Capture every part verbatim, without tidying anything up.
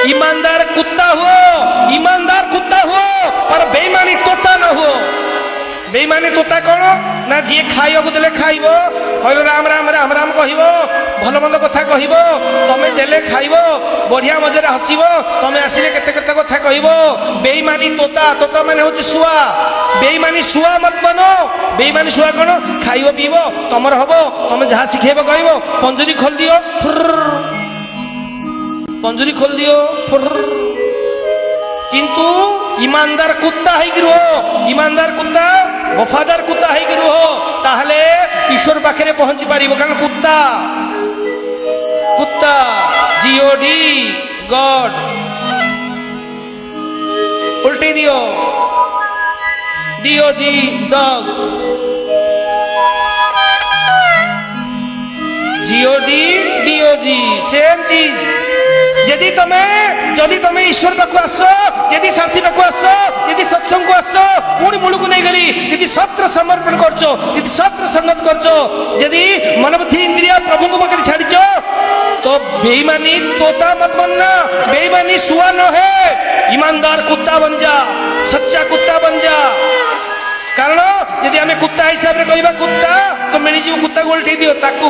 ईमानदार कुत्ता हो, ईमानदार कुत्ता हो पर बेईमानी तोता न हो। बेईमानी तोता कौन ना जी खाइबा देले खाइब, कहलो राम राम राम राम कहब, भल मंद कथा कहब, तमें देले खाइब, बढ़िया मजारे हसब, तमें आसिले केते केते कथा कहब। बेईमानी तोता, तोता माने होची सुआ। बेईमानी सुआ मत बनो। बेईमानी सुआ कौन खाइब पीब तमर हब, तमें जहाँ शिखेब कहब। पंजरी खोल दियो, पंजरी खोल दियो फुर। किंतु ईमानदार कुत्ता है गिरो, ईमानदार कुत्ता वफादार कुत्ता है गिरो ताहले ईश्वर पाखे पहुंची पारिबो। कारण कुत्ता कुत्ता जीओडी गॉड उल्टी दियो, D O G dog, G O D D O G same चीज। यदि तमे यदि तमे ईश्वर पाखु आस, यदि साथी पाखु आस, यदि सत्संग को आस, पुणी मूल को नहीं गली, यदि सत्र समर्पण करछो, यदि सत्र संगत करछो, यदि मनबुद्धि इंद्रिय प्रभु को पाखे छाड़िछो, तो बेईमानी तोता मत बनना। बेईमानी सुआ न है, ईमानदार कुत्ता बन जा, सच्चा कुत्ता बन जा। कारण यदि आमे कुत्ता हिसाब रे कहबा कुत्ता तो मिली जीव, कुत्ता को उल्टी दियो ताकू,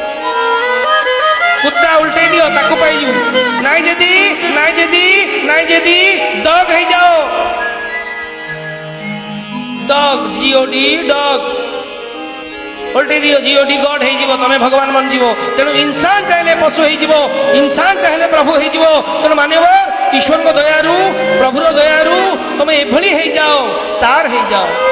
कुत्ता उल्टे दियो ताकू पाइजु। नाई जदी नाई जदी नाई जदी डॉग है जाओ, डॉग जीओडी डॉग उल्टे दियो, जीओडी गॉड है जीवो, तमे भगवान मन जीवो। तेणु इंसान चाहे पशु है जीवो, इंसान चाहे प्रभु है जीवो। तेणु मानव ईश्वर को दयारू, प्रभुर दयारू तमे एभली है जाओ, तार है जाओ।